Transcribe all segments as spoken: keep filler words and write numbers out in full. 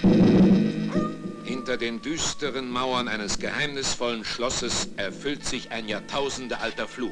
Hinter den düsteren Mauern eines geheimnisvollen Schlosses erfüllt sich ein jahrtausendealter Fluch.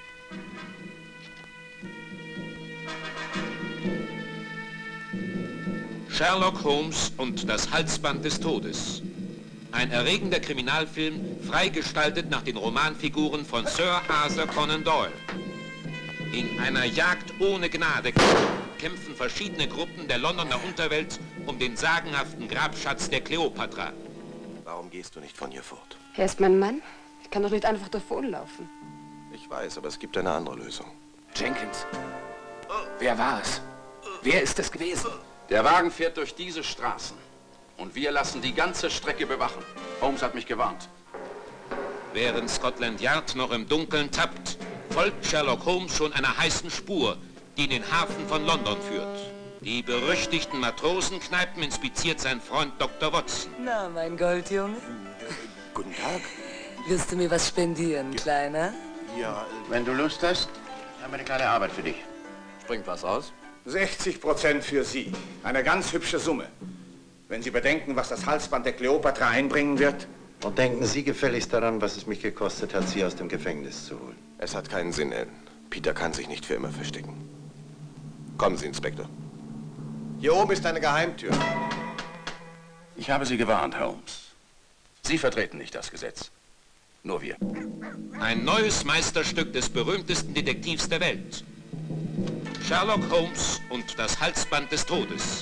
Sherlock Holmes und das Halsband des Todes. Ein erregender Kriminalfilm, freigestaltet nach den Romanfiguren von Sir Arthur Conan Doyle. In einer Jagd ohne Gnade kämpfen verschiedene Gruppen der Londoner Unterwelt um den sagenhaften Grabschatz der Kleopatra. Warum gehst du nicht von hier fort? Er ist mein Mann. Ich kann doch nicht einfach davonlaufen. Ich weiß, aber es gibt eine andere Lösung. Jenkins. Wer war es? Wer ist es gewesen? Der Wagen fährt durch diese Straßen. Und wir lassen die ganze Strecke bewachen. Holmes hat mich gewarnt. Während Scotland Yard noch im Dunkeln tappt, folgt Sherlock Holmes schon einer heißen Spur, die in den Hafen von London führt. Die berüchtigten Matrosenkneipen inspiziert sein Freund Doktor Watson. Na, mein Goldjunge. Guten Tag. Wirst du mir was spendieren, ja. Kleiner? Ja. Wenn du Lust hast, haben wir eine kleine Arbeit für dich. Springt was aus? sechzig Prozent für Sie. Eine ganz hübsche Summe. Wenn Sie bedenken, was das Halsband der Kleopatra einbringen wird. Und denken Sie gefälligst daran, was es mich gekostet hat, Sie aus dem Gefängnis zu holen. Es hat keinen Sinn, Ellen. Peter kann sich nicht für immer verstecken. Kommen Sie, Inspektor. Hier oben ist eine Geheimtür. Ich habe Sie gewarnt, Holmes. Sie vertreten nicht das Gesetz. Nur wir. Ein neues Meisterstück des berühmtesten Detektivs der Welt. Sherlock Holmes und das Halsband des Todes.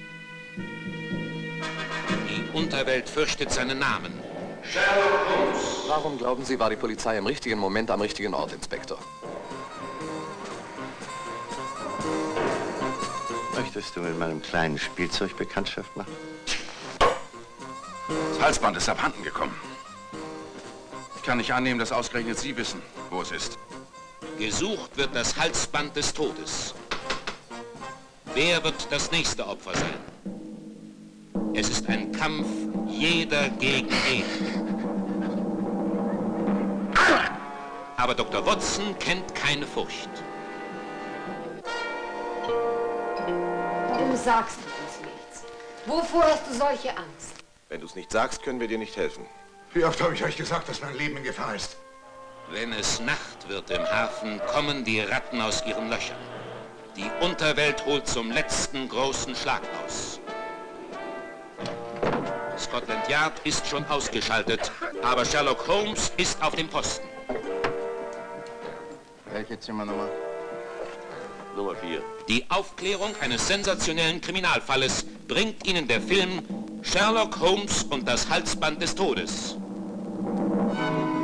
Die Unterwelt fürchtet seinen Namen. Sherlock Holmes. Warum glauben Sie, war die Polizei im richtigen Moment am richtigen Ort, Inspektor? Möchtest du mit meinem kleinen Spielzeug Bekanntschaft machen? Das Halsband ist abhanden gekommen. Ich kann nicht annehmen, dass ausgerechnet Sie wissen, wo es ist. Gesucht wird das Halsband des Todes. Wer wird das nächste Opfer sein? Es ist ein Kampf jeder gegen jeden. Aber Doktor Watson kennt keine Furcht. Warum sagst du uns nichts? Wovor hast du solche Angst? Wenn du es nicht sagst, können wir dir nicht helfen. Wie oft habe ich euch gesagt, dass mein Leben in Gefahr ist? Wenn es Nacht wird im Hafen, kommen die Ratten aus ihren Löchern. Die Unterwelt holt zum letzten großen Schlag aus. Scotland Yard ist schon ausgeschaltet, aber Sherlock Holmes ist auf dem Posten. Welche Zimmernummer? Nummer vier. Die Aufklärung eines sensationellen Kriminalfalles bringt Ihnen der Film Sherlock Holmes und das Halsband des Todes.